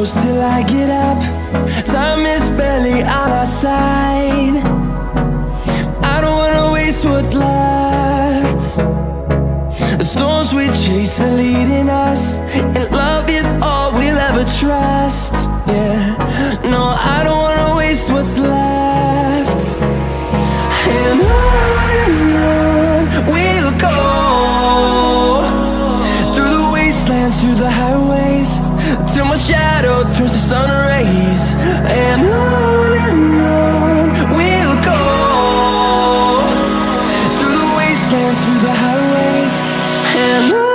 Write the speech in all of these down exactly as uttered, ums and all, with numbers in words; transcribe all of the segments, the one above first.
close till I get up. Time is barely on our side. I don't wanna waste what's left. The storms we chase are leading us, and love is all we'll ever trust. Yeah, no, I don't wanna waste what's left. And on and on we'll go, through the wastelands, through the highways, till my shadow turns to sun rays. And on and on we'll go, through the wastelands, through the highways, and on.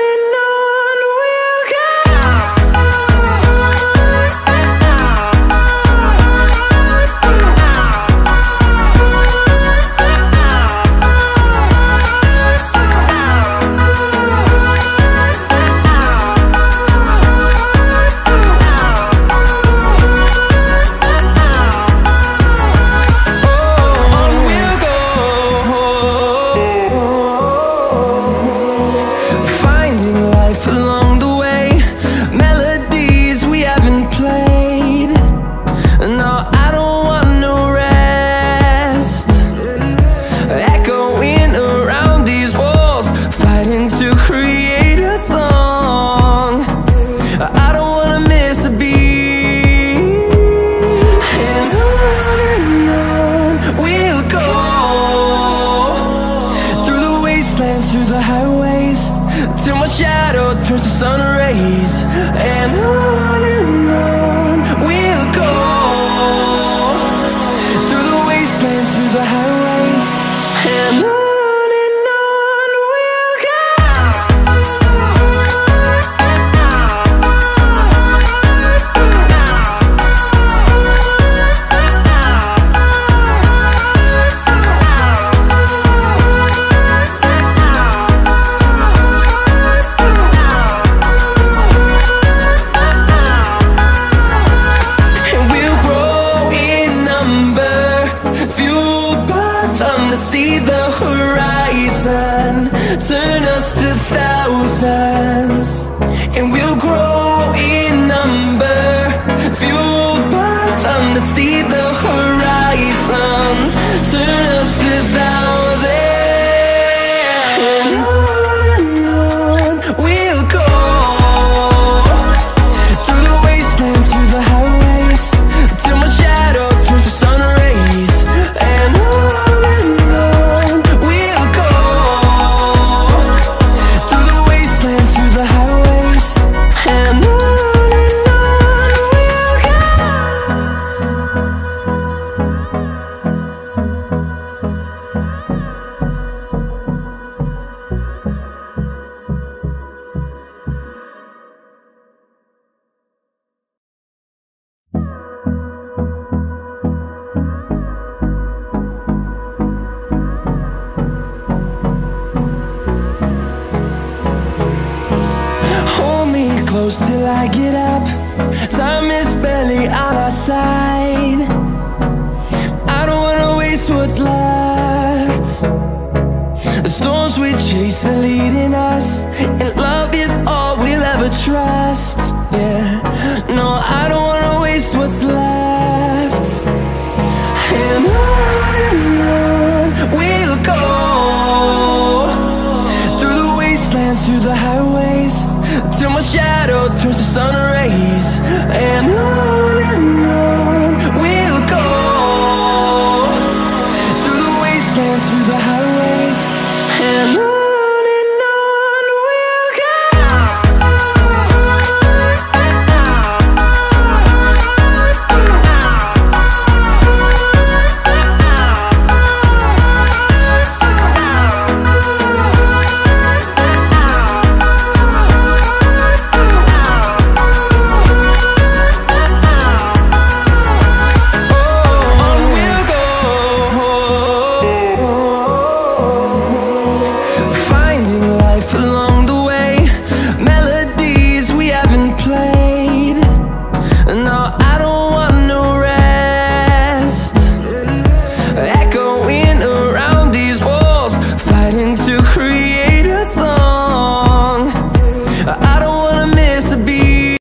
Through the highways, till my shadow turns to sun rays. And on and on we'll go, through the wastelands, through the highways, and on. See the horizon turn us to thousands, and we'll grow in number, fueled by them. To see the horizon turn us to thousands, and on and on we'll go, through the wastelands, through the highways, till my shadow turns to sun rays. And on close till I get up. Time is barely on our side. I don't wanna waste what's left. The storms we chase are leading us, and love is all we'll ever trust. Yeah, no, I don't wanna waste what's left. And on and on we'll go, through the wastelands, through the highways, till my shadow turns to sun rays. And on and on we'll go, through the wastelands, through the highways, and on. To